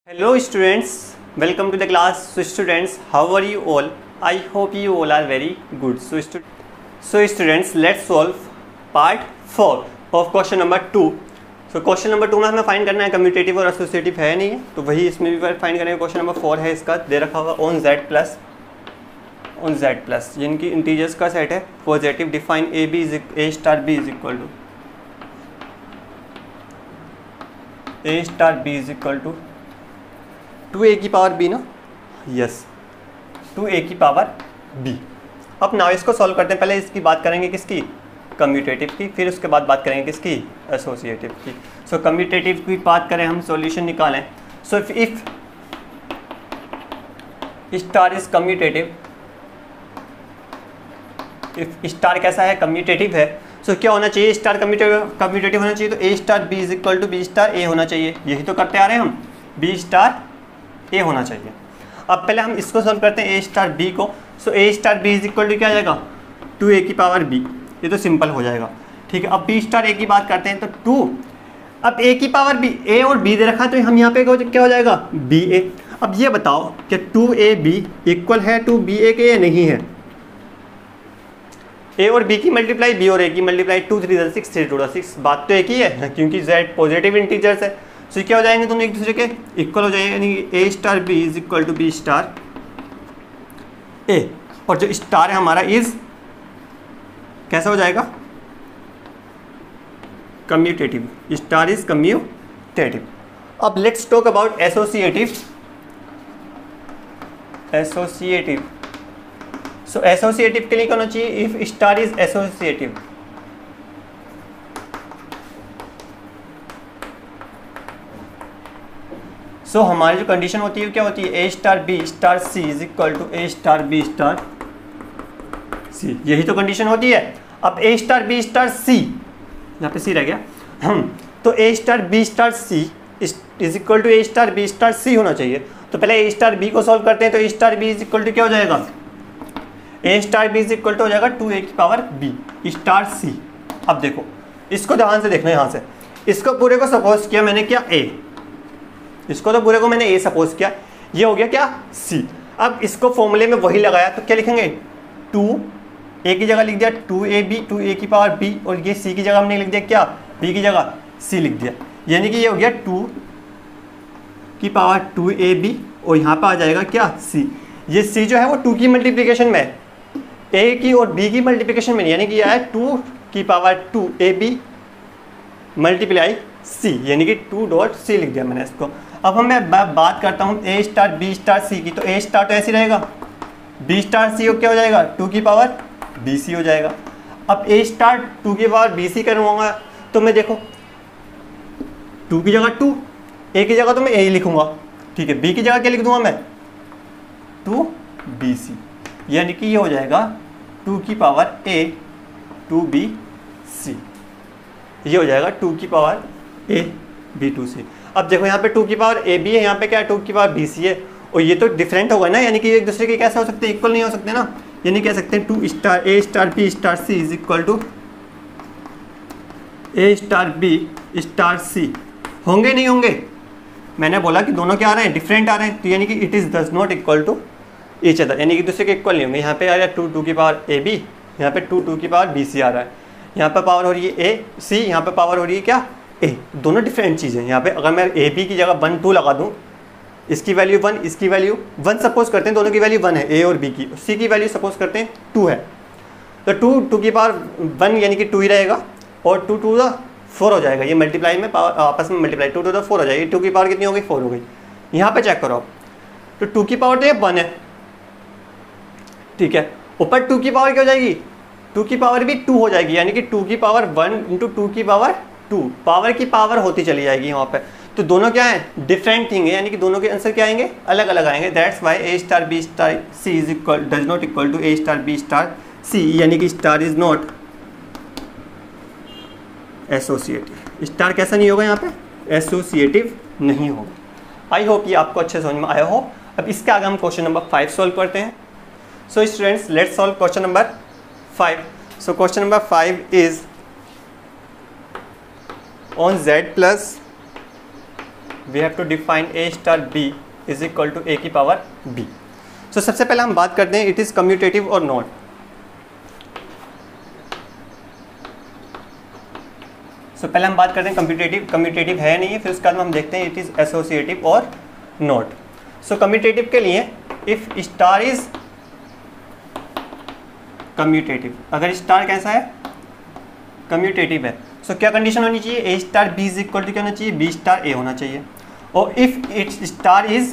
Hello students, welcome to the class. So students, how are you all? I hope you all are very good. So students, let's solve part 4 of question number 2. So question number 2 में हमें find करना है commutative और associative है नहीं है, तो वही इसमें भी फाइंड करेंगे. क्वेश्चन नंबर 4 है, इसका दे रखा हुआ ऑन z प्लस जिनकी इंटीजर्स का सेट है positive. Define a star b is equal to 2a की पावर b ना. यस, 2a की पावर b. अब नाउ इसको सॉल्व करते हैं. पहले इसकी बात करेंगे किसकी, कम्यूटेटिव की, फिर उसके बाद बात करेंगे किसकी, एसोसिएटिव की. सो कम्यूटेटिव की बात करें, हम सॉल्यूशन निकालें. So if star is commutative, if star कैसा है, कम्यूटेटिव है, सो क्या होना चाहिए, स्टार कम्यूटेटिव होना चाहिए, तो a star b is equal to b star a होना चाहिए. यही तो करते आ रहे हैं हम, b स्टार a होना चाहिए. अब पहले हम इसको सॉल्व करते हैं a स्टार b को. So a star b is equal to क्या आ जाएगा, 2a की पावर b. ये तो सिंपल हो जाएगा, ठीक है. अब b स्टार a की बात करते हैं तो 2, अब a की पावर b, a और b दे रखा है तो हम यहाँ पे क्या हो जाएगा, ba. अब ये बताओ कि 2ab इक्वल है 2ba के या नहीं है. a और b की मल्टीप्लाई, b और a की मल्टीप्लाई, 2 3 6 3 2 6. बात तो एक ही है क्योंकि z पॉजिटिव इंटीजर्स है. सो क्या हो जाएंगे दोनों एक दूसरे के इक्वल हो जाएंगे, यानी कि a star b is equal to b star a. और जो स्टार है हमारा इज कैसा हो जाएगा, कम्यूटेटिव. Star is commutative. अब let's talk about associative. So associative के लिए क्या होना चाहिए, if star is associative, so हमारी जो कंडीशन होती है क्या होती है, a star b star c is equal to a star b star c. यही तो कंडीशन होती है. अब a star b star c, यहाँ पे c रह गया, तो a star b star c is equal to a star b star c होना चाहिए. तो पहले a स्टार b को सॉल्व करते हैं, तो a star b is equal to क्या हो जाएगा, a star b is equal to हो जाएगा 2a की पावर b स्टार c. अब देखो इसको ध्यान से देखना, यहाँ से इसको पूरे को सपोज किया मैंने, क्या a, इसको तो पूरे को मैंने a सपोज किया, ये हो गया क्या c. अब इसको फॉर्मूले में वही लगाया तो क्या लिखेंगे, 2 a की जगह लिख दिया 2ab 2a की पावर b, और ये c की जगह हमने लिख दिया क्या, b की जगह c लिख दिया. यानी कि ये हो गया 2 की पावर 2ab और यहाँ पर आ जाएगा क्या c. ये c जो है वो 2 की मल्टीप्लिकेशन में है, a की और b की मल्टीप्लिकेशन में, यानी कि यह है 2 की पावर 2ab मल्टीप्लाई c, यानी कि 2.c लिख दिया मैंने इसको. अब मैं बात करता हूँ a star b star c की, तो a स्टार तो ऐसे रहेगा, b स्टार c क्या हो जाएगा, 2 की पावर bc हो जाएगा. अब a स्टार 2 की पावर bc करूँगा तो मैं देखो 2 की जगह 2, a की जगह तो मैं a ही लिखूँगा, ठीक है. b की जगह क्या लिख दूंगा मैं, 2bc, यानी कि ये हो जाएगा 2 की पावर a 2bc. ये हो जाएगा 2 की पावर a b 2c. अब देखो यहाँ पे 2 की पावर a b है, यहाँ पे क्या 2 की पावर bc है, और ये तो डिफरेंट होगा ना, यानी कि एक दूसरे के कैसे हो सकते हैं, इक्वल नहीं हो सकते ना. यानी कह सकते हैं 2 star a star b star c is equal to a star b star c. होंगे नहीं होंगे, मैंने बोला कि दोनों क्या आ रहे हैं, डिफरेंट आ रहे हैं, तो यानी कि it is does not equal to each other, यानी कि दूसरे के इक्वल नहीं होंगे. यहाँ पे आ रहा है 2 की पावर a b, यहाँ पे 2 की पावर bc आ रहा है, यहाँ पर पावर हो रही है a c, यहाँ पर पावर हो रही है क्या a. दोनों डिफरेंट चीज़ें. यहाँ पे अगर मैं a b की जगह 1 2 लगा दूँ, इसकी वैल्यू 1 इसकी वैल्यू 1 सपोज करते हैं, दोनों की वैल्यू 1 है, a और b की, c की वैल्यू सपोज करते हैं 2 है, तो 2 की पावर 1 यानी कि 2 ही रहेगा, और 2 2 4 हो जाएगा. ये मल्टीप्लाई में पावर आपस में मल्टीप्लाई, 2 2 4 हो जाएगी. 2 की पावर कितनी हो गई, 4 हो गई. यहाँ पे चेक करो आप, तो 2 की पावर तो ये 1 है, ठीक है. ऊपर 2 की पावर क्या हो जाएगी, 2 की पावर भी 2 हो जाएगी, यानी कि 2 की पावर 1 इंटू 2 की पावर 2, पावर की पावर होती चली जाएगी यहाँ पे. तो दोनों क्या है, डिफरेंट थिंग है, यानी कि दोनों के आंसर क्या आएंगे, अलग अलग आएंगे. That's why a star b star c is equal does not equal to a star b star c, यानी कि star is not associative. Star कैसा नहीं होगा, यहाँ पे एसोसिएटिव नहीं होगा. आई होप ये आपको अच्छे समझ में आया हो. अब इसके आगे हम क्वेश्चन नंबर 5 सॉल्व करते हैं. So students, let's solve question number 5. So question number 5 is on z plus we have to define a star b is equal to a की पावर बी। सो सबसे पहले हम बात करते हैं इट इज कम्यूटेटिव और नॉट। सो पहले हम बात करते हैं कम्यूटेटिव है नहीं है, फिर उसके बाद हम देखते हैं इट इज एसोसिएटिव और नॉट। सो कम्यूटेटिव के लिए इफ स्टार इज कम्यूटेटिव, अगर स्टार कैसा है कम्यूटेटिव है, सो क्या कंडीशन होनी चाहिए, a star b is equal to क्या होना चाहिए, बी स्टार ए होना चाहिए। और if it's star is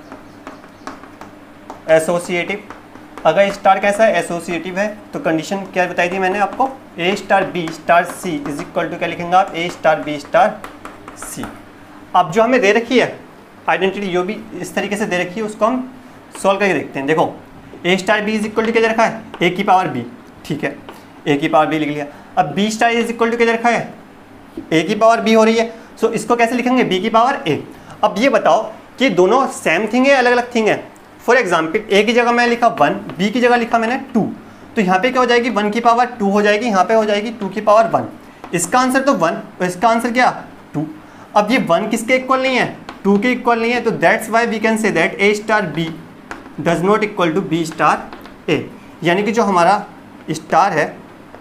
associative, अगर स्टार कैसा है एसोसिएटिव है, तो कंडीशन क्या बताई थी मैंने आपको, a star b star c is equal to क्या लिखेंगे आप, a star b star c. अब जो हमें दे रखी है आइडेंटिटी, जो भी इस तरीके से दे रखी है उसको हम सॉल्व करके देखते हैं। देखो a star b is equal to क्या दे रखा है, ए की पावर बी, ठीक है, ए की पावर बी लिख लिया। अब b star is equal to क्या दे रखा है, ए की पावर बी हो रही है, सो इसको कैसे लिखेंगे, बी की पावर ए। अब ये बताओ कि दोनों सेम थिंग है अलग अलग थिंग है। फॉर एग्जाम्पल ए की जगह मैं लिखा 1, बी की जगह लिखा मैंने 2, तो यहाँ पे क्या हो जाएगी 1 की पावर 2 हो जाएगी, यहाँ पे हो जाएगी 2 की पावर 1। इसका आंसर तो 1 और इसका आंसर क्या 2। अब ये 1 किसके इक्वल नहीं है, 2 के इक्वल नहीं है, तो that's why we can say that a star b does not equal to b star a. यानी कि जो हमारा स्टार है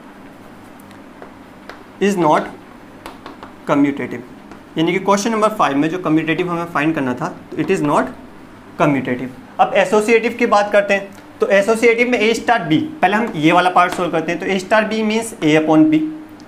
इज नॉट कम्यूटेटिव, यानी कि क्वेश्चन नंबर 5 में जो कम्यूटेटिव हमें फाइंड करना था, तो इट इज़ नॉट कम्यूटेटिव। अब एसोसिएटिव की बात करते हैं, तो एसोसिएटिव में ए स्टार बी, पहले हम ये वाला पार्ट सोल्व करते हैं। तो a star b means a upon b,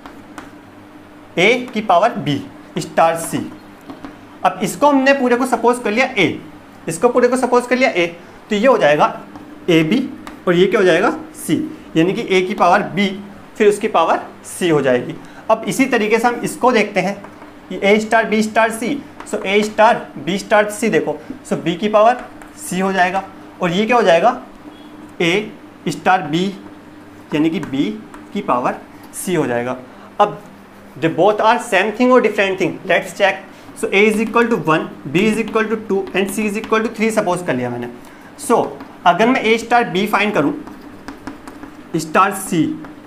a की पावर बी स्टार सी। अब इसको हमने पूरे को सपोज कर लिया ए, इसको पूरे को सपोज कर लिया ए, तो ये हो जाएगा ए बी और ये क्या हो जाएगा सी, यानी कि ए की पावर बी फिर उसकी पावर सी हो जाएगी। अब इसी तरीके से हम इसको देखते हैं कि a star b star c, so a star b star c, देखो सो बी की पावर सी हो जाएगा और ये क्या हो जाएगा ए स्टार बी, यानी कि बी की पावर सी हो जाएगा। अब they both are same thing और different thing, let's check. So a is equal to 1, b is equal to 2 and c is equal to 3 suppose कर लिया मैंने। सो अगर मैं ए स्टार बी फाइंड करूँ star c,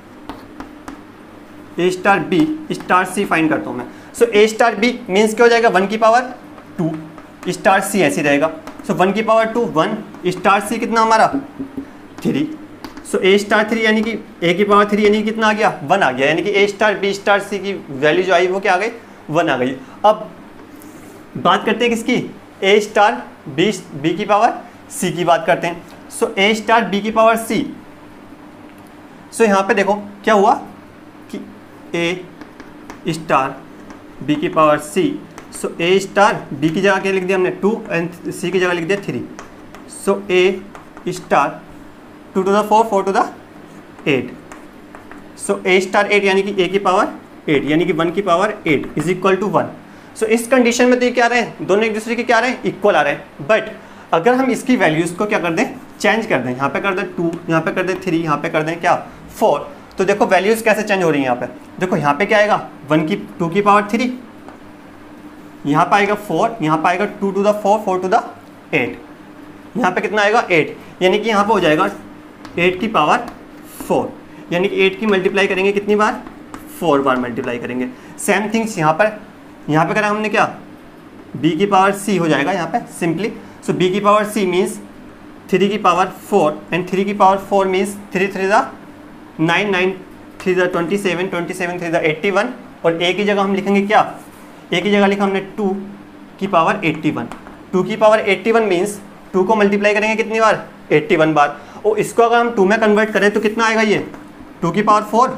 a star b star c find करता हूँ मैं, so a star b means क्या हो जाएगा 1 की पावर 2 स्टार सी ऐसी रहेगा, सो 1 की पावर 2 1 स्टार सी कितना हमारा 3, सो ए स्टार 3 यानी कि ए की पावर 3 यानी कि कितना आ गया 1 आ गया, यानी कि a star b star c की वैल्यू जो आई वो क्या आ गई 1 आ गई। अब बात करते हैं किसकी, ए स्टार बी की पावर सी की बात करते हैं। सो ए स्टार बी की पावर सी, सो यहाँ पे देखो क्या हुआ कि ए स्टार बी की power c, so a star b की जगह क्या लिख दिया हमने 2 एंड सी की जगह लिख दिया 3, so a star 2 to the 4 4 to the 8, so a star 8 यानी कि ए की पावर 8 यानी कि 1 की power 8 is equal to 1। So इस कंडीशन में तो ये क्या आ रहे हैं, दोनों एक दूसरे के क्या आ रहे हैं इक्वल आ रहे हैं। बट अगर हम इसकी वैल्यूज़ को क्या कर दें, चेंज कर दें, यहाँ पे कर दें 2, यहाँ पे कर दें 3, यहाँ पे कर दें क्या 4, तो देखो वैल्यूज़ कैसे चेंज हो रही हैं। यहाँ पे देखो यहाँ पे क्या आएगा 2 की पावर 3, यहाँ पे आएगा 4, यहाँ पे आएगा 2 to the 4 4 to the 8, यहाँ पे कितना आएगा 8, यानी कि यहाँ पे हो जाएगा 8 की पावर 4, यानी कि 8 की मल्टीप्लाई करेंगे कितनी बार 4 बार मल्टीप्लाई करेंगे। सेम थिंग्स यहाँ पे करा हमने क्या b की पावर c हो जाएगा यहाँ पे सिंपली। सो b की पावर c मीन्स 3 की पावर 4 एंड 3 की power 4 means 3 3 the 9 9 3 the 27 27 3 the 81 और a की जगह हम लिखेंगे क्या, a की जगह लिखा हमने 2 की पावर 81, 2 की पावर 81 मीन्स 2 को मल्टीप्लाई करेंगे कितनी बार 81 बार, और इसको अगर हम 2 में कन्वर्ट करें तो कितना आएगा ये 2 की पावर 4,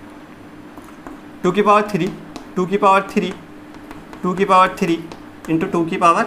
2 की पावर 3, 2 की पावर 3, 2 की पावर 3 इंटू 2 की पावर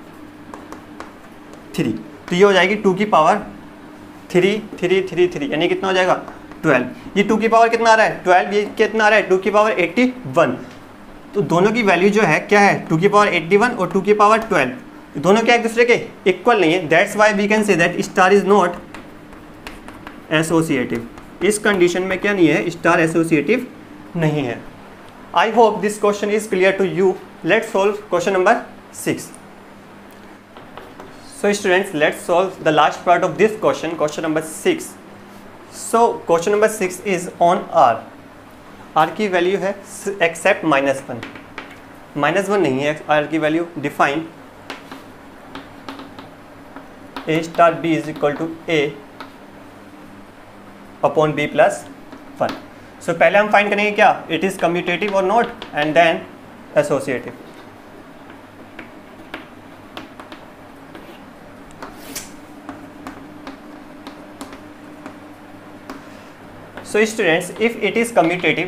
3, तो ये हो जाएगी 2 की पावर 3 3 3 3 यानी कितना हो जाएगा 12। ये 2 की पावर कितना आ रहा है 12, ये कितना आ रहा है 2 की पावर 81। तो दोनों की वैल्यू जो है क्या है 2 की पावर 81 और 2 की पावर 12, दोनों क्या एक दूसरे के इक्वल नहीं है। That's why we can say that star is not associative. इस कंडीशन में क्या नहीं है, स्टार एसोसिएटिव नहीं है। I hope this question is clear to you. Let's solve question number 6. So students, let's solve the last part of this question, question number 6. So question number 6 is on R. R की value है except -1। -1 नहीं है R की value. Define a star b is equal to a upon b plus 1। So पहले हम find करेंगे क्या, it is commutative और not, and then associative. So students, if it is commutative,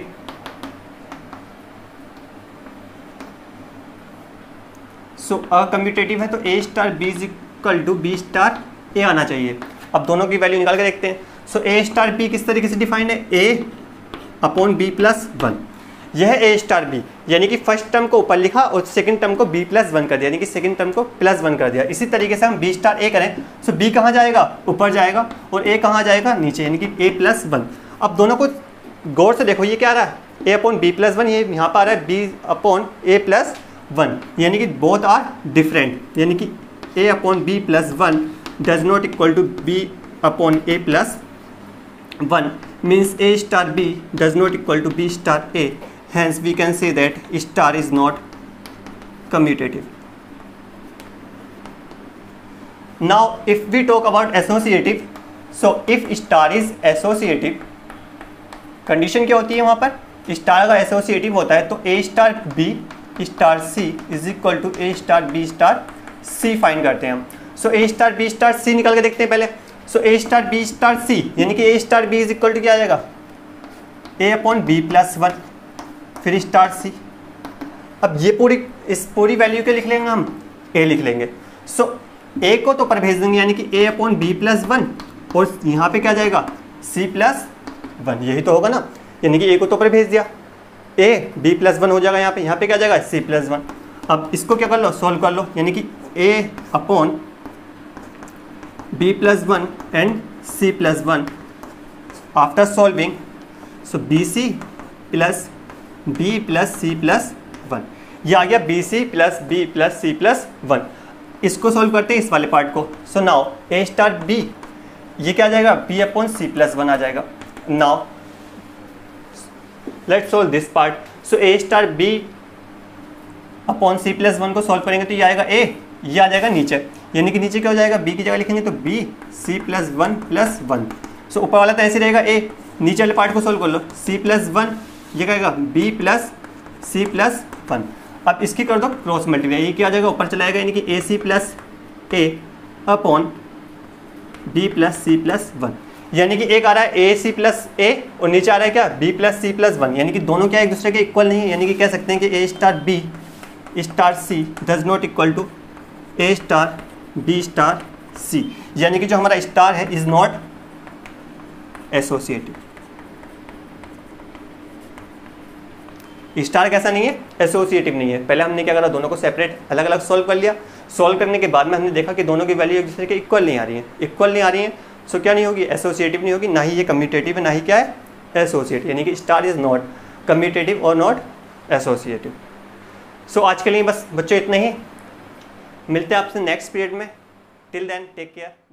so commutative है तो a star b is equal to b star a आना चाहिए। अब दोनों की वैल्यू निकाल के देखते हैं। सो a स्टार b किस तरीके से डिफाइंड है, a अपॉन b प्लस 1। यह a स्टार b, यानी कि फर्स्ट टर्म को ऊपर लिखा और सेकंड टर्म को b प्लस 1 कर दिया, यानी कि सेकंड टर्म को प्लस 1 कर दिया। इसी तरीके से हम b स्टार a करें, सो b कहाँ जाएगा, ऊपर जाएगा, और a कहाँ जाएगा, नीचे, यानी कि a प्लस 1। अब दोनों को गौर से देखो, ये क्या आ रहा है, a अपॉन बी प्लस 1, ये यहाँ पर आ रहा है b अपॉन a प्लस 1, यानी कि बोथ आर डिफरेंट, यानी कि a upon b plus 1 does not equal to b upon a plus 1, means a star b does not equal to b star a, hence we can say that star is not commutative. Now if we talk about associative, so if star is associative, condition क्या होती है वहाँ पर, star का associative होता है तो a star b star c is equal to a star b star c find करते हैं हम। So a star b star c निकाल के देखते हैं पहले। So a star b star c, यानी कि a star b is equal to क्या आ जाएगा, a अपॉन b प्लस 1 फिर स्टार c। अब ये इस पूरी वैल्यू के लिख लेंगे हम, a लिख लेंगे। सो a को तो ऊपर भेज देंगे, यानी कि a अपॉन b प्लस 1, और यहाँ पे क्या जाएगा, c प्लस 1, यही तो होगा ना, यानी कि a को तो ऊपर भेज दिया, a b प्लस 1 हो जाएगा यहाँ पे क्या जाएगा, c प्लस 1। अब इसको क्या कर लो, सॉल्व कर लो, यानी कि a upon b plus 1 and c plus 1 after solving, so bc plus b plus c plus 1, ये आ गया bc plus b plus c plus 1। इसको सॉल्व करते हैं इस वाले पार्ट को। So now a star b, ये क्या आ जाएगा, b अपॉन c प्लस 1 आ जाएगा। Now let's solve this part. So a star b upon c plus 1 को सॉल्व करेंगे तो ये आएगा a, ये आ जाएगा नीचे, यानी कि नीचे क्या हो जाएगा, b की जगह लिखेंगे तो b c plus 1 plus 1। So ऊपर वाला तो ऐसे रहेगा a, नीचे वाले पार्ट को सॉल्व कर लो, c प्लस 1, ये कहेगा b प्लस c प्लस 1। अब इसकी कर दो क्रॉस मल्टीप्लाई, ये क्या आ जाएगा, ऊपर चला जाएगा, यानी कि ac plus a upon b plus c plus 1, यानी कि एक आ रहा है a c प्लस a और नीचे आ रहा है क्या, b प्लस c प्लस 1, यानी कि दोनों क्या एक दूसरे के इक्वल नहीं है, यानी कि कह सकते हैं कि a star b star c does not equal to a star b star c, यानी कि जो हमारा स्टार है इज नॉट एसोसिएटिव। स्टार कैसा नहीं है, एसोसिएटिव नहीं है। पहले हमने क्या करा, दोनों को सेपरेट अलग अलग सॉल्व कर लिया। सॉल्व करने के बाद में हमने देखा कि दोनों की वैल्यू एक दूसरे के इक्वल नहीं आ रही है, इक्वल नहीं आ रही है, सो क्या नहीं होगी, एसोसिएटिव नहीं होगी, ना ही ये कम्यूटेटिव है, ना ही क्या है, एसोसिएटिव, यानी कि स्टार इज नॉट कम्यूटेटिव और नॉट एसोसिएटिव। सो आज के लिए बस बच्चों इतना ही, मिलते हैं आपसे नेक्स्ट पीरियड में। Till then take care.